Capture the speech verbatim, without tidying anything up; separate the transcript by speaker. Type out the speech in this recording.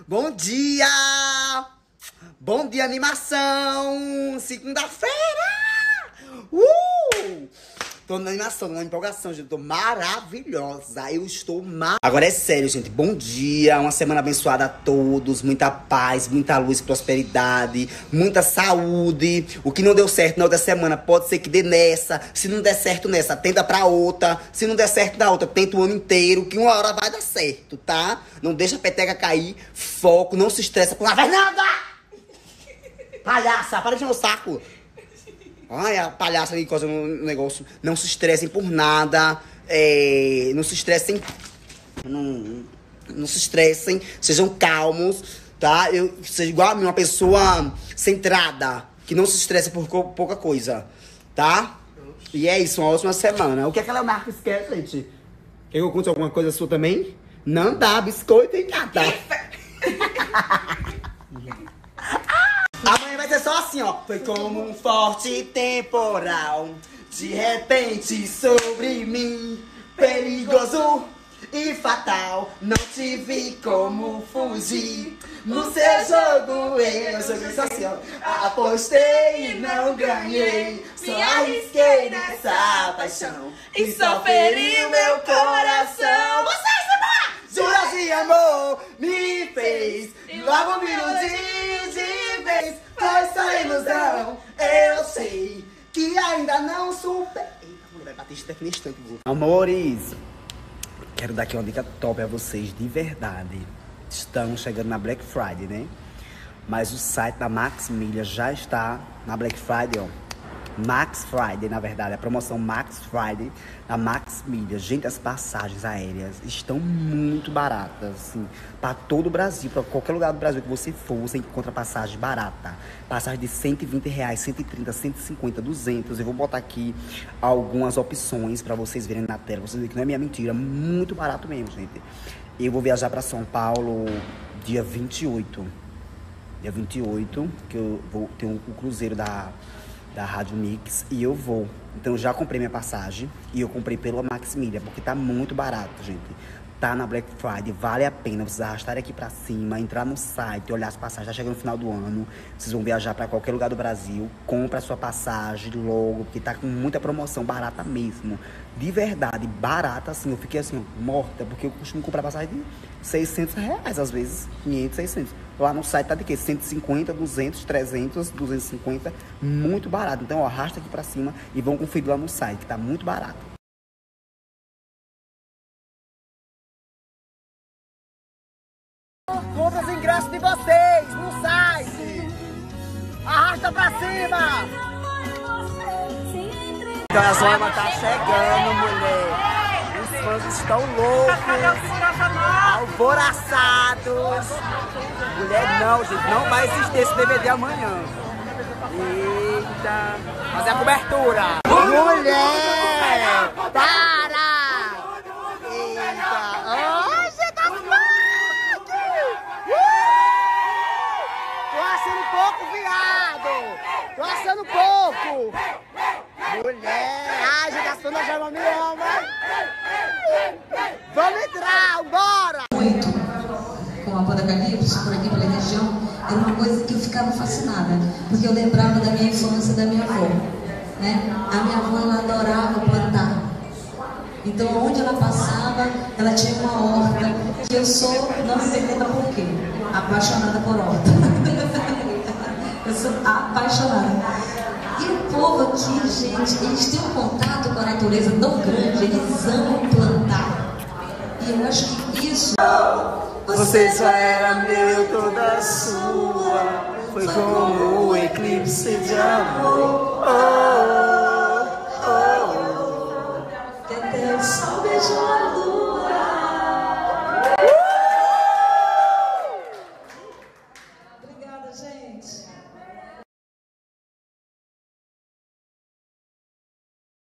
Speaker 1: Bom dia! Bom dia, animação! Segunda-feira! Uh! Tô na animação, na empolgação, gente. Tô maravilhosa. Eu estou mar... Agora é sério, gente. Bom dia. Uma semana abençoada a todos. Muita paz, muita luz, prosperidade, muita saúde. O que não deu certo na outra semana pode ser que dê nessa. Se não der certo nessa, tenta pra outra. Se não der certo na outra, tenta o ano inteiro. Que uma hora vai dar certo, tá? Não deixa a peteca cair. Foco, não se estressa com a Fernanda! Palhaça, para de encher o saco. Ai, a palhaça ali coisa no negócio. Não se estressem por nada. É, não se estressem. Não, não se estressem. Sejam calmos, tá? Eu seja igual a mim, uma pessoa centrada. Que não se estressa por pouca coisa, tá? E é isso, uma ótima semana. O que é que ela Marques quer, gente? Quer que eu conte alguma coisa sua também? Não dá, biscoito e nada. Amanhã vai ser só assim, ó. Foi como um forte temporal, de repente sobre mim, perigoso e fatal. Não tive como fugir. No seu jogo eu joguei só assim, ó. Apostei e não ganhei. Só arrisquei nessa paixão e só feri meu coração. Vocês, juras de amor me fez e logo me iludi de vez. Foi só ilusão, eu sei que ainda não superei. Eita, mulher, vai bater isso daqui nesse tanto. Amores, quero dar aqui uma dica top a vocês, de verdade. Estamos chegando na Black Friday, né? Mas o site da Max Milha já está na Black Friday, ó. Max Friday, na verdade, a promoção Max Friday da Max Milha. Gente, as passagens aéreas estão muito baratas, assim, para todo o Brasil, para qualquer lugar do Brasil que você for, você encontra passagem barata. Passagem de cento e vinte reais, cento e trinta, cento e cinquenta, duzentos. Eu vou botar aqui algumas opções para vocês verem na tela, vocês verem que não é minha mentira, muito barato mesmo, gente. Eu vou viajar para São Paulo dia vinte e oito. Dia vinte e oito, que eu vou ter um, o cruzeiro da... da Rádio Mix, e eu vou. Então eu já comprei minha passagem e eu comprei pela Max Milha, porque tá muito barato, gente. Tá na Black Friday, vale a pena vocês arrastarem aqui pra cima, entrar no site, olhar as passagens. Tá chegando no final do ano, vocês vão viajar pra qualquer lugar do Brasil, compra a sua passagem logo, porque tá com muita promoção, barata mesmo. De verdade, barata assim. Eu fiquei assim, ó, morta, porque eu costumo comprar passagem de seiscentos reais, às vezes, quinhentos, seiscentos. Lá no site tá de quê? cento e cinquenta, duzentos, trezentos, duzentos e cinquenta, muito barato. Então, ó, arrasta aqui pra cima e vão conferir lá no site, que tá muito barato. Compra os ingressos de vocês no site. Arrasta pra cima. Então a zona tá chegando, mulher. Os fãs estão loucos, alvoraçados. Mulher, não, gente, não vai existir esse D V D amanhã. Eita, fazer a cobertura. Mulher, para! Eita, ai, gente, tá forte! Tô achando pouco, viado! Tô achando pouco! Mulher, ai, gente, as fãs já não me amam! Vamos entrar, bora!
Speaker 2: Muito com a banda Calypso, por aqui pela região, era uma coisa que eu ficava fascinada, porque eu lembrava da minha infância, da minha avó, né? A minha avó, ela adorava plantar. Então, onde ela passava, ela tinha uma horta, que eu sou, não me pergunta por quê, apaixonada por horta. Eu sou apaixonada. E o povo aqui, gente, eles têm um contato com a natureza tão grande, eles amam plantar. E eu acho que isso...
Speaker 1: Você só era meu, toda sua. Foi como um eclipse de amor. Oh, oh, oh.
Speaker 2: Que até o sol beijou